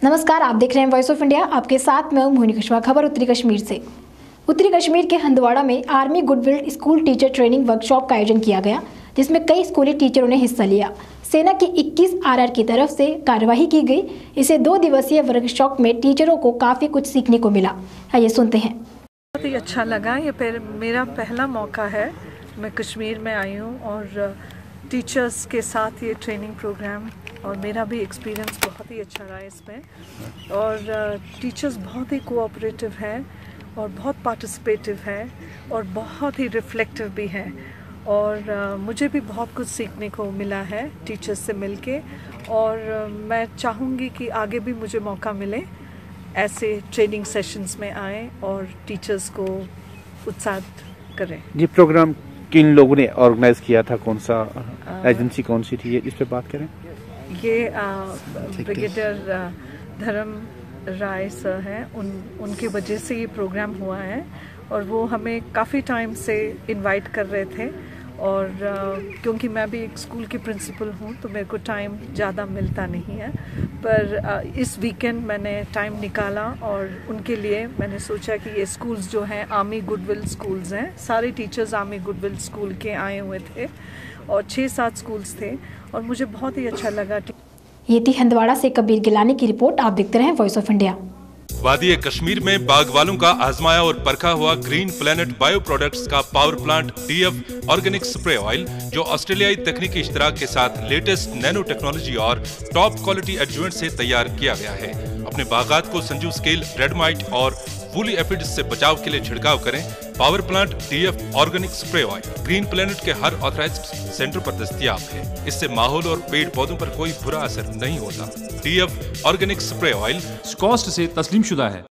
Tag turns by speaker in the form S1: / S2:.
S1: नमस्कार, आप देख रहे हैं वॉइस ऑफ इंडिया। आपके साथ मैं हूं मोहिनी कुशवाहा। खबर उत्तरी कश्मीर से। उत्तरी कश्मीर के हंदवाड़ा में army goodwill school teacher training workshop का आयोजन किया गया, जिसमें कई स्कूली टीचरों ने हिस्सा लिया। सेना की 21 आरआर की तरफ से कार्यवाही की गई। इसे 2 दिवसीय वर्कशॉप में टीचरों को काफ़ी कुछ सीखने को मिला। आइए सुनते हैं।
S2: बहुत ही अच्छा लगा। ये मेरा पहला मौका है, मैं कश्मीर में आई हूँ और टीचर्स के साथ ये ट्रेनिंग प्रोग्राम, और मेरा भी एक्सपीरियंस बहुत ही अच्छा रहा इसमें। और टीचर्स बहुत ही कोऑपरेटिव हैं और बहुत पार्टिसिपेटिव हैं और बहुत ही रिफ्लेक्टिव भी हैं। और मुझे भी बहुत कुछ सीखने को मिला है टीचर्स से मिलके। और मैं चाहूँगी कि आगे भी मुझे मौका मिले, ऐसे ट्रेनिंग सेशंस में आए और टीचर्स को उत्साहित करें।
S3: ये प्रोग्राम किन लोगों ने ऑर्गेनाइज किया था, कौन सा एजेंसी कौन सी थी, इस पे बात करें?
S2: ये ब्रिगेडियर धर्म राय सर हैं, उनकी वजह से ये प्रोग्राम हुआ है। और वो हमें काफ़ी टाइम से इनवाइट कर रहे थे। और क्योंकि मैं भी एक स्कूल की प्रिंसिपल हूँ तो मेरे को टाइम ज़्यादा मिलता नहीं है, पर इस वीकेंड मैंने टाइम निकाला और उनके लिए मैंने सोचा कि ये स्कूल्स जो हैं आर्मी गुडविल स्कूल्स हैं, सारे टीचर्स आर्मी गुडविल स्कूल के आए हुए थे और 6-7 स्कूल्स थे और मुझे बहुत ही अच्छा लगा।
S1: ये थी हंदवाड़ा से कबीर गिलानी की रिपोर्ट। आप देखते रहें वॉइस ऑफ इंडिया।
S4: वादी कश्मीर में बाग वालों का आजमाया और परखा हुआ ग्रीन प्लेनेट बायो प्रोडक्ट्स का power plant DF organic spray oil, जो ऑस्ट्रेलियाई तकनीकी इश्तराक के साथ लेटेस्ट नैनो टेक्नोलॉजी और टॉप क्वालिटी एडजुवेंट से तैयार किया गया है। अपने बागात को संजू स्केल, रेड माइट और वूली एफिड्स से बचाव के लिए छिड़काव करें। Power plant DF organic spray oil green planet के हर ऑथराइज्ड सेंटर पर दस्तयाब है। इससे माहौल और पेड़ पौधों पर कोई बुरा असर नहीं होता। DF organic spray oil
S5: SKUAST से तस्लीम शुदा है।